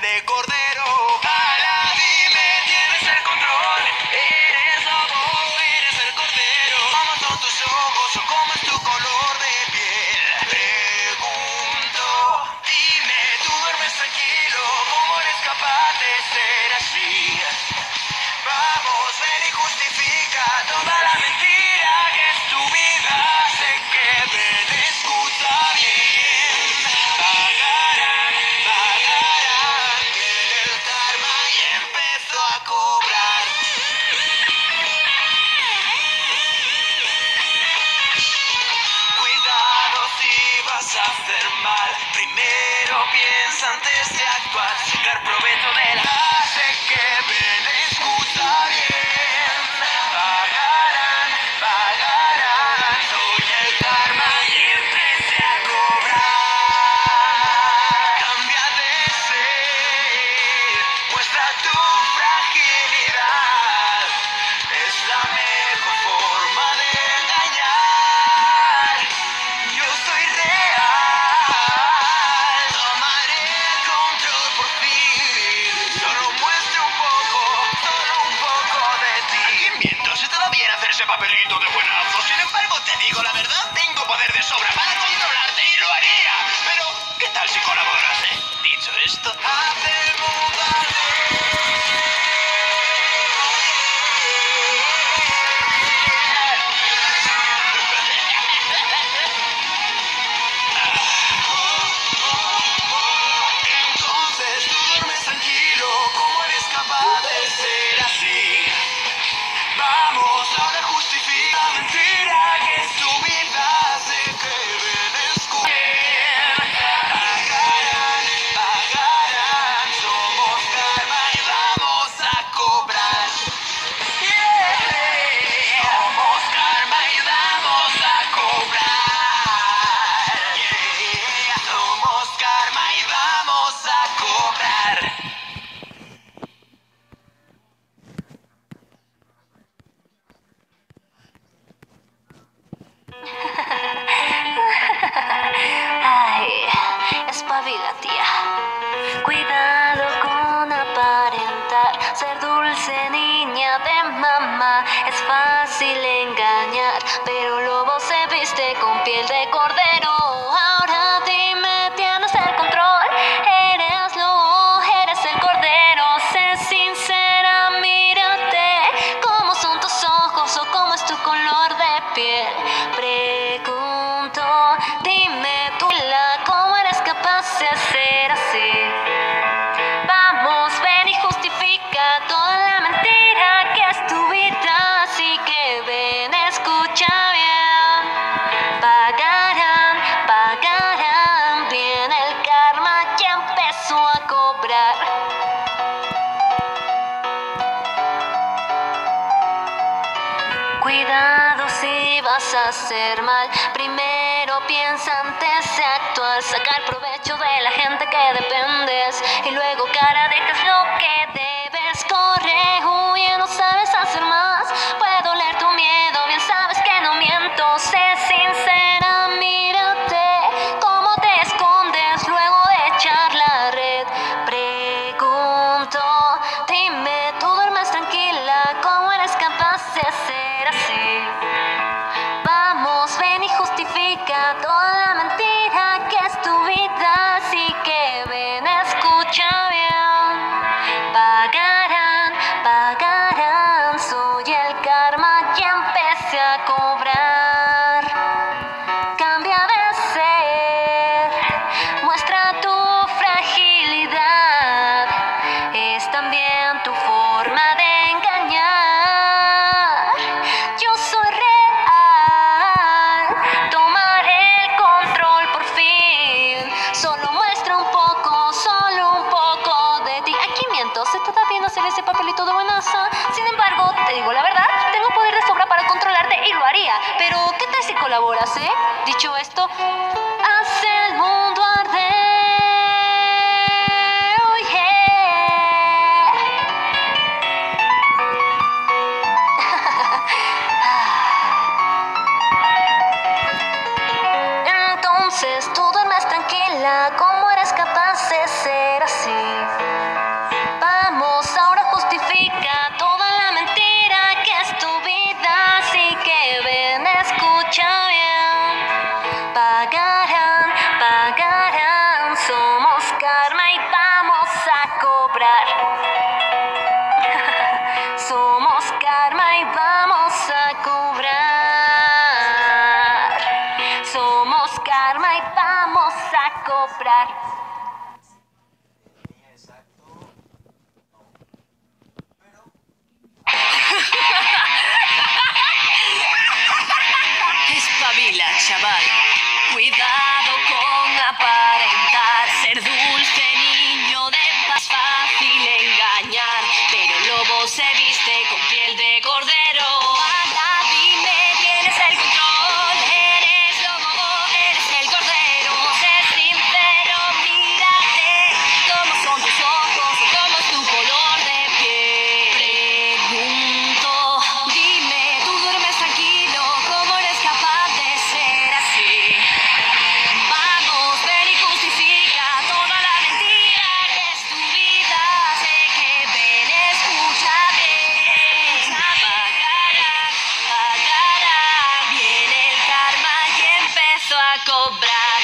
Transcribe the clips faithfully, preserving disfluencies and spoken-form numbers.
de cordero. Ahora dime, tienes el control. Eres lobo, eres el cordero. ¿Cómo son tus ojos o cómo es tu color de piel? Pregunto, dime, tú duermes tranquilo. ¿Cómo eres capaz de ser así? Vamos, ven y justifica toda la mentira que es tu vida. Sé que ven, escucha bien. Pagarán, pagarán. Viene el karma y empezó a cobrar. Cuidado si vas a hacer mal. Primero piensa antes de actuar. Sacar provecho de la. Sé que ven, escucha bien. Pagarán, pagarán. Soy el karma y empecé a cobrar. Cambia de ser. Muestra tu fragilidad. Es la mejor forma de engañar. Yo soy real. Tomaré el control por fin. Solo muestra un poco, solo un poco de ti. ¿A quién miento? Se te da bien hacer ese papelito de buenazo. Sin embargo, te digo la verdad, tengo poder de sobra para controlarte y lo haría. Pero, ¿qué tal si colaboras, eh? Dicho esto, haz el mundo Entonces tú duermes tranquilo. ¿Cómo eres capaz de ser así? Vamos, ahora justifica la mentira que es tu vida. Sé que ven, escuchen. Pagarán, pagarán. Somos karma y vamos a cobrar. Yeah. Somos karma y vamos a cobrar. Yeah. Somos karma y vamos a cobrar. Ay, espabila, tía. Cuidado con aparentar ser dulce niña de mamá. Es fácil engañar, pero lobo se viste con piel de cordero. Ahora dime, tienes el control. Eres lobo, eres el cordero. Sé sincera, mírate. ¿Cómo son tus ojos o cómo es tu color de piel? Pregunto, dime tú, la, ¿cómo eres capaz de ser así? Vamos, ven y justifica toda la mentira que es tu vida. Así que ven, escucha bien. Pagarán, pagarán. Viene el karma, ya empezó a cobrar. Cuidado si vas a hacer mal. Primero piensa antes de actuar. Sacar provecho de la gente que dependes. Y luego cara dejas lo que debes. Corre, huye, no sabes hacer más. Puedo leer tu miedo, bien sabes que no miento. Sé sincera, mírate. Cómo te escondes luego de echar la red. Pregunto, dime, tú duermes tranquila. ¿Cómo eres capaz de ser así? Vamos, ven y justifica toda la mentira que es tu vida. Así que ven, escucha bien. Pagarán, pagarán. Soy el karma, ya empecé a cobrar. Cambia de ser. Muestra tu fragilidad. Es también tu forma de engañar. Yo soy real. Tomaré el control por fin. Solo muestra un poco, solo un poco de ti. Aquí miento, sé todavía no hacer ese papelito de buenaza. Sin embargo, te digo la verdad, tengo poder de sobra para controlarte y lo haría. Pero, ¿qué tal si colaboras, eh? Dicho esto, haz el mundo arder. Oh, yeah. Entonces tú duermes tranquila. ¿Cómo eres capaz de ser así? cobrar. Somos karma y vamos a cobrar. Somos karma y vamos a cobrar. Espabila, chaval. Cuidado con aparentar ser dulce, niño de paz, fácil engañar. Pero el lobo se viste con piel de cordero. Anda, dime, tienes el control. Eres lobo, eres el cordero. Sé sincero, mírate. ¿Cómo son tus ojos? ¿Cómo es tu color de piel? Pregunto, dime, tú duermes tranquilo. ¿Cómo eres capaz de ser así? Vamos, ven y justifica toda la mentira que es tu vida. Sé que ven, escúchame. Pagarán, pagarán. Viene el karma y empezó a cobrar.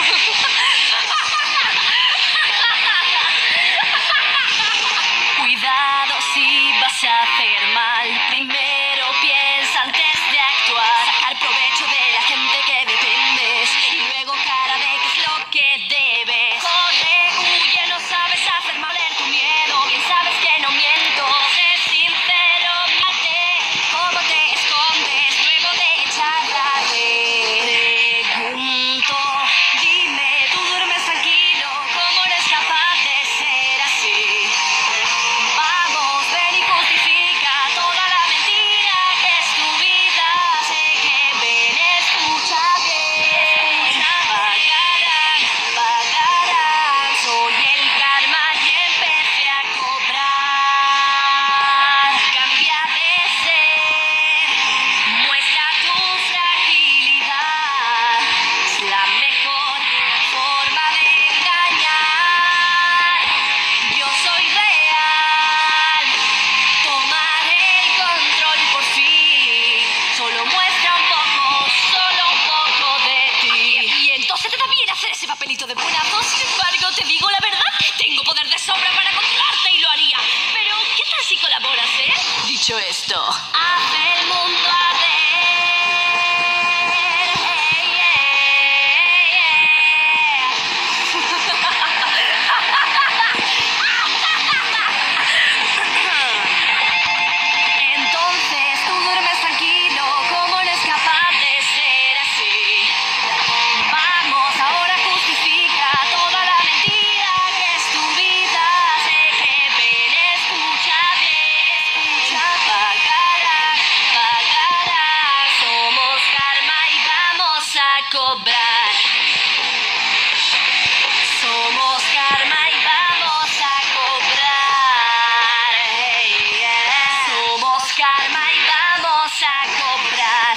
Cuidado si vas a hacer mal. Primero piensa antes de actuar. Sacar provecho de la gente que dependes y luego cara de qué es lo que debes. Corre, huye, no sabes hacer valer tu miedo. Bien sabes que no miento. Sé sincero, mírate cómo te escondes luego de echar la red. Pregunto, dime, tú duermes tranquilo. ¿Cómo eres capaz de ser así? Vamos, ven y justifica toda la mentira que es tu vida. Sé que ven, escucha bien. Pagarán, pagarán. Soy el karma y empecé a cobrar. Cambia de ser, muestra tu fragilidad. Es la mejor forma de engañar. Yo soy real. Tomar el control por fin. Solo muestra un poco, solo un poco de ti. Y entonces te da bien hacer ese papelito de buenazo. Sin embargo, te digo la verdad, tengo poder de sobra para controlarte y lo haría. Pero, ¿qué tal si colaboras, eh? Dicho esto, haz el mundo arder. Hey, yeah, yeah. Entonces tú duermes tranquilo. ¿Cómo eres capaz de ser así? Vamos, ahora justifica toda la mentira que es tu vida. Sé que ven, escucha bien. Escucha, pagarán, pagarán. Somos karma y vamos a cobrar. Somos karma y vamos a cobrar. Hey, yeah. Somos karma y vamos a cobrar.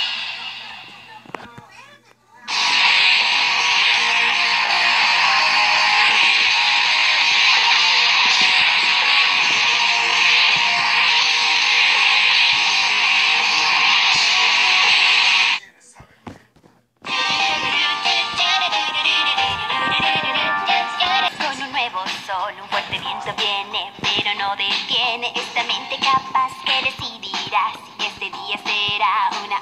Con un nuevo sol, un fuerte viento viene, pero no detiene esta mente capaz que decidirá si este día será una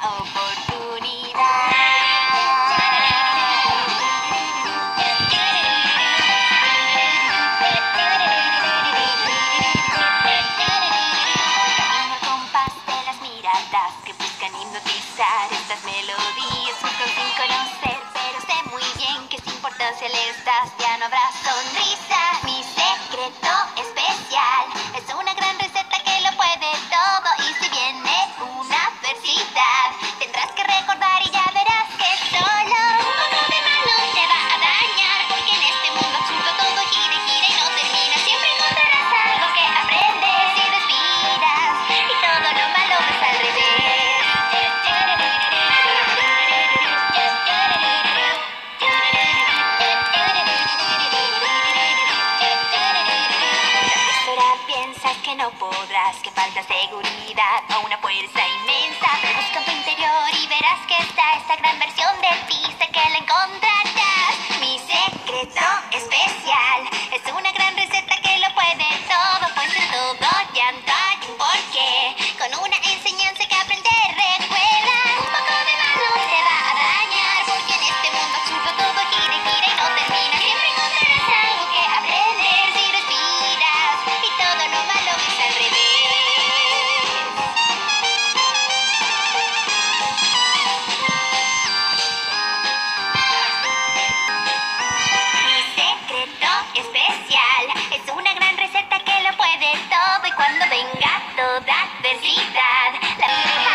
oportunidad. Camino al compás de las miradas que buscan hipnotizar estas melodías, buscan sin conocer, pero sé muy bien que sin importancia les das, ya no habrá sonrisa. Mi secreto especial es una gran receta que lo puede todo, y si viene una adversidad tendrás que recordar y ya verás que solo un poco de malo te va a dañar, porque en este mundo absurdo todo gira y gira y no termina. Siempre encontrarás algo que aprendes y respiras, y todo lo malo ves al revés. Ahora piensas que no podrás, que falta seguridad o una fuerza inmensa, pero busca en tu interior y verás que está esa gran versión de ti, sé que la encontrarás. Mi secreto especial es una gran receta que lo puede necesidad. La